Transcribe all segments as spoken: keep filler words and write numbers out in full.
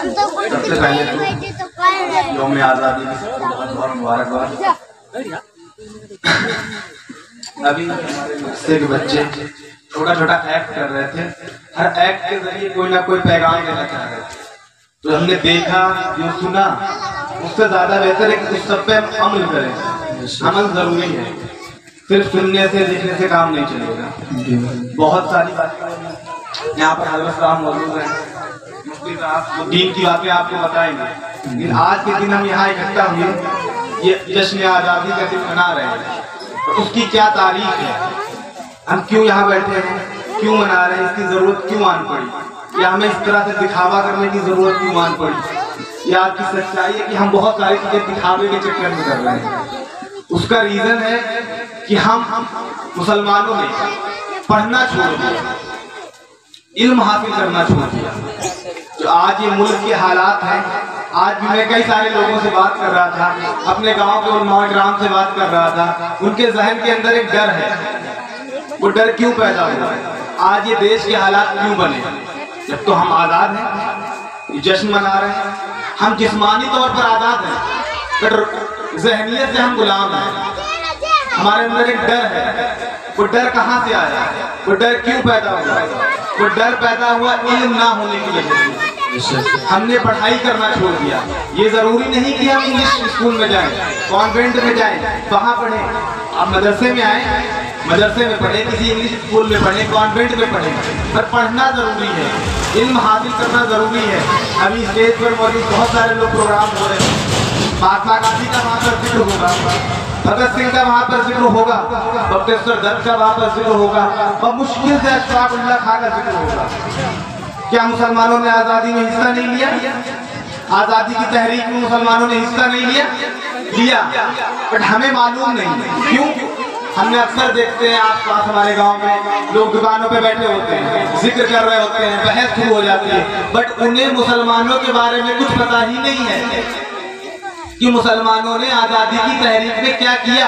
सबसे पहले तो यौम आज़ादी की बहुत बहुत मुबारकबाद। अभी से के बच्चे छोटा छोटा एक्ट कर रहे थे, हर एक्ट के जरिए कोई ना कोई पैगाम देना चाह रहे थे। तो हमने देखा, जो सुना, उससे ज्यादा बेहतर है कि उस सब पे हम अमल करें। अमल जरूरी है, सिर्फ सुनने से देखने से काम नहीं चलेगा। बहुत सारी बातें यहाँ पर हज़रत साहब मौजूद हैं, मुफ्ती साहब दीन की बातें आपको बताएंगे। लेकिन आज के दिन हम यहाँ इकट्ठा हुए, ये जश्न आज़ादी का दिन मना रहे हैं, तो उसकी क्या तारीख है, हम क्यों यहाँ बैठे हैं, क्यों मना रहे हैं, इसकी जरूरत क्यों आन पड़ी, या हमें इस तरह से दिखावा करने की जरूरत क्यों आन पड़ी। या आपकी सच्चाई है कि हम बहुत सारी चीजें दिखावे के चक्कर में कर रहे हैं। उसका रीजन है कि हम मुसलमानों ने पढ़ना छोड़ दिया, इल्म हासिल करना छोड़ दिया। जो आज ये मुल्क के हालात हैं, आज भी मैं कई सारे लोगों से बात कर रहा था, अपने गांव के उलमा इकराम से बात कर रहा था, उनके जहन के अंदर एक डर है। वो डर क्यों पैदा हुआ है, आज ये देश के हालात क्यों बने? जब तो हम आज़ाद हैं, जश्न मना रहे हैं, हम जिस्मानी तौर पर आज़ाद हैं, पर ज़हनियत से हम गुलाम हैं। हमारे अंदर एक डर है। वो डर कहाँ से आया, वो डर क्यों पैदा हुआ? वो डर पैदा हुआ इल्म ना होने की वजह से। हमने पढ़ाई करना छोड़ दिया। ये जरूरी नहीं कि हम इंग्लिश स्कूल में जाएं, कॉन्वेंट में जाएं, वहाँ पढ़ें। आप मदरसे में आए, मदरसे में पढ़े, किसी इंग्लिश स्कूल में पढ़े, कॉन्वेंट में पढ़े, पर पढ़ना जरूरी है, इल्म हासिल करना जरूरी है। अभी स्टेज पर मौजूद बहुत सारे लोग प्रोग्राम हो रहे हैं, महात्मा गांधी का वहाँ पर जिक्र होगा, भगत सिंह का वहाँ पर जिक्र होगा, बख्तियार दत्त का वहाँ पर जिक्र होगा, और मुश्किल से अशफाक उल्लाह खां का जिक्र होगा। क्या मुसलमानों ने आज़ादी में हिस्सा नहीं लिया? आज़ादी की तहरीक में मुसलमानों ने हिस्सा नहीं लिया? लिया, बट हमें मालूम नहीं। क्यों? हमने अक्सर देखते हैं आस पास हमारे गांव में लोग दुकानों पे बैठे होते हैं, जिक्र कर रहे होते हैं, बहस शुरू हो जाती है, बट उन्हें मुसलमानों के बारे में कुछ पता ही नहीं है कि मुसलमानों ने आज़ादी की तहरीक में क्या किया।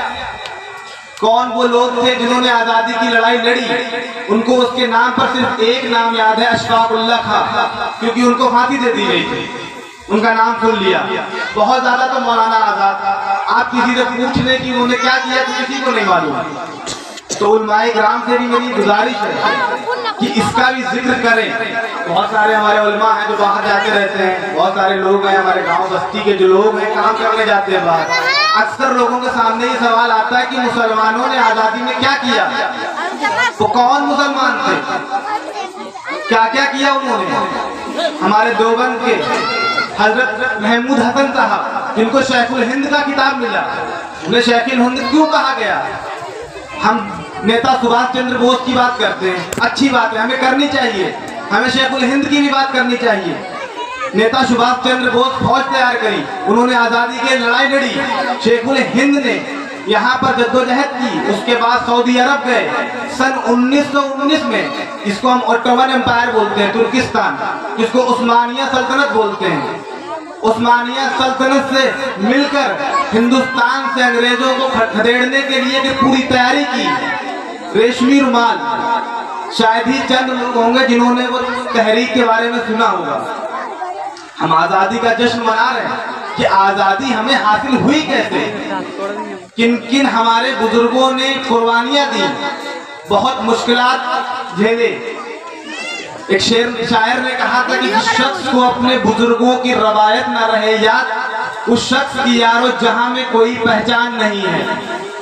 कौन वो लोग थे जिन्होंने आज़ादी की लड़ाई लड़ी? उनको उसके नाम पर सिर्फ एक नाम याद है, अशफाक उल्लाह खां, क्योंकि उनको फांसी दे दी गई थी, उनका नाम सुन लिया। बहुत ज्यादा तो मौलाना आजाद, आप किसी से पूछ लें कि उन्होंने क्या किया तो किसी को नहीं मालूम। तो उलमाए किराम से भी मेरी गुजारिश है कि इसका भी जिक्र करें। बहुत सारे हमारे उलमा हैं जो बाहर जाते रहते हैं, बहुत सारे लोग हैं हमारे गांव बस्ती के जो लोग हैं काम करने जाते हैं बाहर। अक्सर लोगों के सामने ये सवाल आता है कि मुसलमानों ने आज़ादी में क्या किया, वो कौन मुसलमान थे, क्या क्या किया उन्होंने। हमारे देवबंद के हजरत महमूद हसन साहब, जिनको शेखुल हिंद का खिताब मिला, उन्हें शेखुल हिंद क्यों कहा गया? हम नेता सुभाष चंद्र बोस की बात करते हैं, अच्छी बात है, हमें करनी चाहिए, हमें शेखुल हिंद की भी बात करनी चाहिए। नेता सुभाष चंद्र बोस फौज तैयार करी, उन्होंने आज़ादी की लड़ाई लड़ी, शेखुल हिंद ने यहाँ पर जद्दोजहद की, उसके बाद सऊदी अरब गए सन उन्नीस सौ उन्नीस में, इसको हम ऑटोमन एम्पायर बोलते हैं, तुर्किस्तान, जिसको उस्मानिया सल्तनत बोलते हैं। उस्मानिया सल्तनत से मिलकर हिंदुस्तान से अंग्रेजों को खदेड़ने के लिए की पूरी तैयारी की। रेशमी रुमाल, शायद ही चंद लोग होंगे जिन्होंने वो तहरीक के बारे में सुना होगा। हम आज़ादी का जश्न मना रहे हैं कि आज़ादी हमें हासिल हुई कैसे, किन किन हमारे बुजुर्गों ने कुर्बानियां दी, बहुत मुश्किलात झेले। एक शेर शायर ने कहा था कि जिस शख्स को अपने बुजुर्गों की रवायत न रहे याद, उस शख्स की यारो जहां में कोई पहचान नहीं है।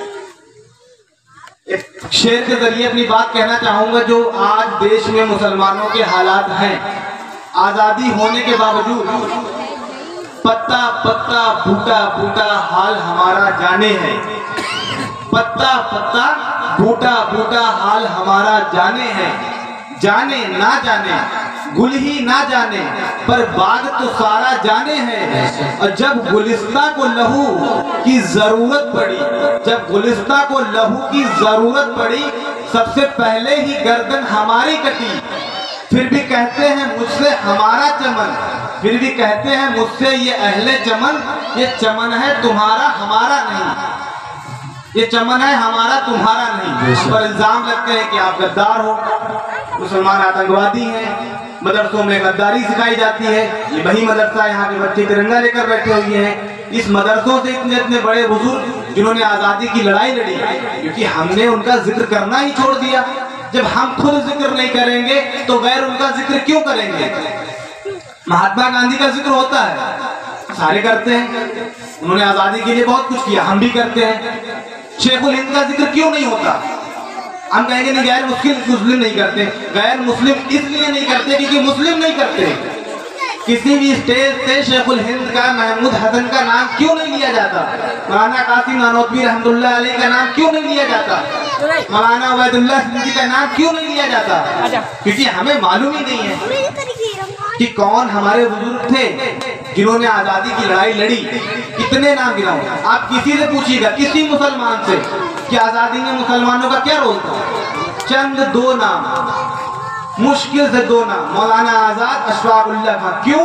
एक शेर के जरिए अपनी बात कहना चाहूंगा, जो आज देश में मुसलमानों के हालात हैं, आजादी होने के बावजूद पत्ता पत्ता बूटा बूटा हाल हमारा जाने है, पत्ता पत्ता बूटा बूटा हाल हमारा जाने है। जाने ना जाने, गुल ही ना जाने, पर बाग तो सारा जाने है। और जब गुलिस्ता को लहू की जरूरत पड़ी, जब गुलिस्ता को लहू की जरूरत पड़ी, सबसे पहले ही गर्दन हमारी कटी। फिर भी कहते हैं मुझसे हमारा चमन, फिर भी कहते हैं मुझसे ये अहले चमन, ये चमन है तुम्हारा हमारा नहीं, ये चमन है हमारा तुम्हारा नहीं। पर इल्जाम लगते हैं कि आप गद्दार हो, मुसलमान आतंकवादी हैं, मदरसों में गद्दारी सिखाई जाती है। ये वही मदरसा यहाँ के बच्चे तिरंगा लेकर बैठे हुए हैं। इस मदरसों से इतने इतने बड़े बुजुर्ग जिन्होंने आज़ादी की लड़ाई लड़ी, क्योंकि हमने उनका जिक्र करना ही छोड़ दिया। जब हम खुद जिक्र नहीं करेंगे तो गैर उनका जिक्र क्यों करेंगे? महात्मा गांधी का जिक्र होता है, सारे करते हैं, उन्होंने आज़ादी के लिए बहुत कुछ किया, हम भी करते हैं। शेखुल हिंद का जिक्र क्यों नहीं होता? हम कहेंगे नहीं, गैर मुस्लिम मुस्लिम नहीं करते। गैर मुस्लिम इसलिए नहीं करते क्योंकि मुस्लिम नहीं करते। किसी भी स्टेज से शेखुल हिंद का, महमूद हसन का नाम क्यों नहीं लिया जाता? मौलाना कासिम नानोतवी रहमतुल्लाह अलैह का नाम क्यों नहीं लिया जाता? मौलाना उबैदुल्लाह सिंधी का नाम क्यों नहीं लिया जाता? क्योंकि हमें मालूम ही नहीं है कि कौन हमारे बुजुर्ग थे जिन्होंने आज़ादी की लड़ाई लड़ी। कितने नाम गिनाऊं? आप किसी से पूछिएगा, किसी मुसलमान से, कि आज़ादी में मुसलमानों का क्या रोल था? चंद दो नाम, मुश्किल से दो नाम, मौलाना आजाद, अशफाक उल्लाह खान। क्यों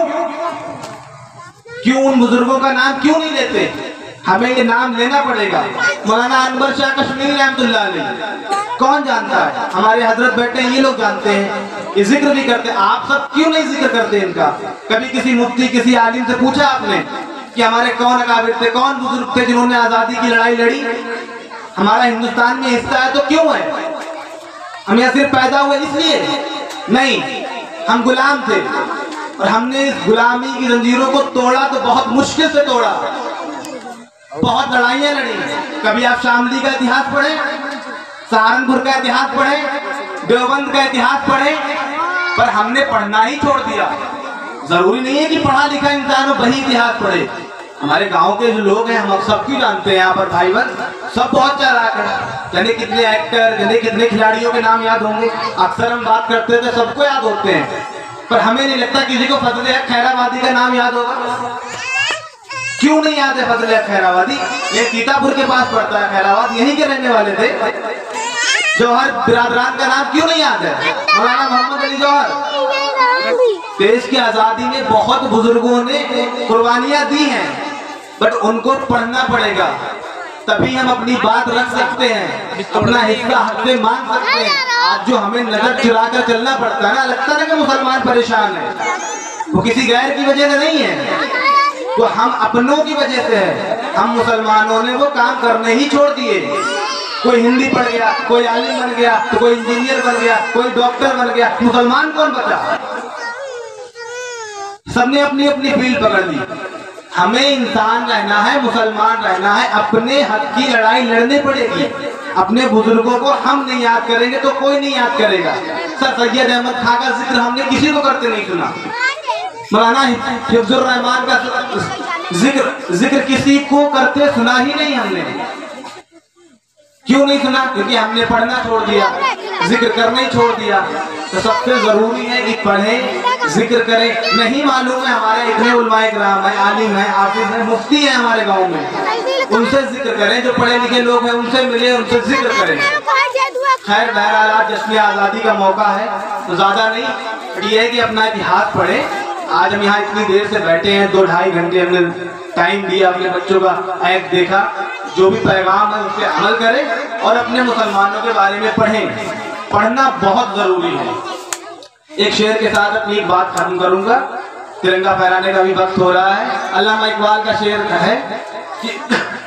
क्यों उन बुजुर्गों का नाम क्यों नहीं लेते? हमें ये नाम लेना पड़ेगा। मौलाना अनवर शाह कश्मीरी रहमतुल्लाह अलैह कौन जानता है? हमारे हजरत बैठे हैं, ये लोग जानते हैं, ये जिक्र भी करते हैं। आप सब क्यों नहीं जिक्र करते इनका? कभी किसी मुफ्ती, किसी आलिम से पूछा आपने कि हमारे कौन अकाबिर थे, कौन बुजुर्ग थे जिन्होंने आज़ादी की लड़ाई लड़ी? हमारा हिंदुस्तान में हिस्सा है तो क्यों है? हम यहाँ सिर्फ पैदा हुए इसलिए नहीं, हम गुलाम थे और हमने इस गुलामी की जंजीरों को तोड़ा तो बहुत मुश्किल से तोड़ा, बहुत लड़ाइयाँ लड़ी। कभी आप शामली का इतिहास पढ़े, सहारनपुर का इतिहास पढ़े, देवबंद का इतिहास पढ़े, पर हमने पढ़ना ही छोड़ दिया। जरूरी नहीं है कि पढ़ा लिखा इंसान हो वही इतिहास पढ़े। हमारे गांव के जो लोग हैं, हम सबकी जानते हैं यहाँ पर भाई बहन, सब बहुत चालाक है। जाने कितने एक्टर, जाने कितने खिलाड़ियों के नाम याद होंगे। अक्सर हम बात करते थे, सबको याद होते हैं, पर हमें नहीं लगता किसी को फजल हक खैराबादी का नाम याद होगा। क्यों नहीं याद है फजल हक खैराबादी? ये सीतापुर के पास पड़ता है खैराबाद, यहीं के रहने वाले थे। जौहर बिरादरान का नाम क्यों नहीं याद है? मौलाना मोहम्मद अली जौहर। देश की आजादी में बहुत बुजुर्गों ने कुर्बानियां दी हैं, बट उनको पढ़ना पड़ेगा, तभी हम अपनी बात रख सकते हैं, अपना हिस्सा हक से मांग सकते हैं। आज जो हमें नजर चुरा कर चलना पड़ता है ना, लगता है कि मुसलमान परेशान है, वो किसी गैर की वजह से नहीं है, वो हम अपनों की वजह से है। हम मुसलमानों ने वो काम करने ही छोड़ दिए। कोई हिंदी पढ़ गया, कोई आलिम बन गया, तो कोई इंजीनियर बन गया, कोई डॉक्टर बन गया, मुसलमान कौन बचा? सबने अपनी अपनी फील्ड पकड़ ली। हमें इंसान रहना है, मुसलमान रहना है, अपने हक की लड़ाई लड़नी पड़ेगी। अपने बुजुर्गों को हम नहीं याद करेंगे तो कोई नहीं याद करेगा। सर सैयद अहमद खां का जिक्र हमने किसी को करते नहीं सुना। मौलाना हिफ्जुर रहमान का जिक्र जिक्र किसी को करते सुना ही नहीं हमने। क्यों नहीं सुना? क्योंकि हमने पढ़ना छोड़ दिया, जिक्र करना ही छोड़ दिया। तो सबसे जरूरी है कि पढ़ें, जिक्र करें। नहीं मालूम है, हमारे इतने उलमाए किराम है, आलिम है, हाफिज है, मुफ्ती है हमारे गांव में, उनसे जिक्र करें। जो पढ़े लिखे लोग हैं उनसे मिले, उनसे जिक्र करें। खैर बहरहाल आज जश्न आज़ादी का मौका है तो ज्यादा नहीं, ये है कि अपना इतिहास पढ़ें। आज हम यहाँ इतनी देर से बैठे हैं, दो ढाई घंटे हमने टाइम दिया, अपने बच्चों का ऐप देखा, जो भी पैगाम है उस पर अमल करें और अपने मुसलमानों के बारे में पढ़ें। पढ़ना बहुत जरूरी है। एक शेर के साथ अपनी एक बात खत्म करूंगा, तिरंगा फहराने का भी वक्त हो रहा है। अल्लामा इकबाल का शेर है कि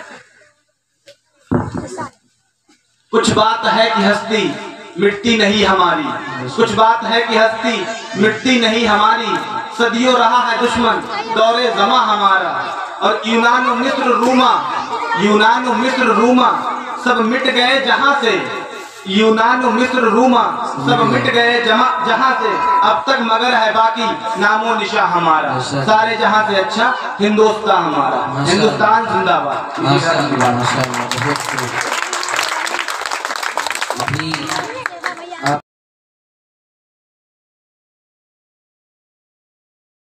कुछ बात है कि हस्ती मिटती नहीं हमारी, कुछ बात है कि हस्ती मिटती नहीं हमारी, सदियों रहा है दुश्मन दौरे जमा हमारा, और यूनान मिस्र रूमा, यूनान मिस्र रूमा सब मिट गए जहां से, यूनान मिस्र रूमा सब मिट गए जहां से, अब तक मगर है बाकी नामो निशा हमारा। सारे जहां से अच्छा हिंदुस्तान हमारा, हिंदुस्तान जिंदाबाद।